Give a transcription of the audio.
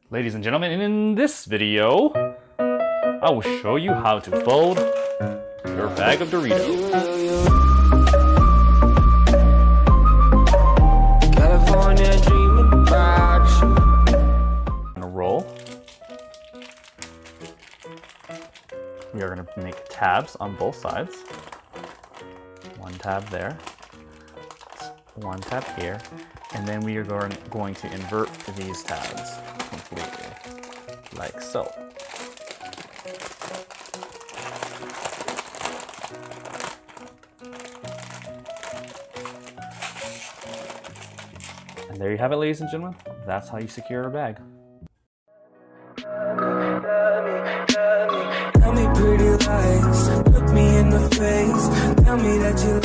Ladies and gentlemen, in this video, I will show you how to fold your bag of Doritos. California dreaming about you. On a roll, we are going to make tabs on both sides. One tab there, one tab here, and then we are going to invert these tabs completely, like so. And there you have it, ladies and gentlemen. That's how you secure a bag. Tell me pretty lies, look me in the face, tell me that you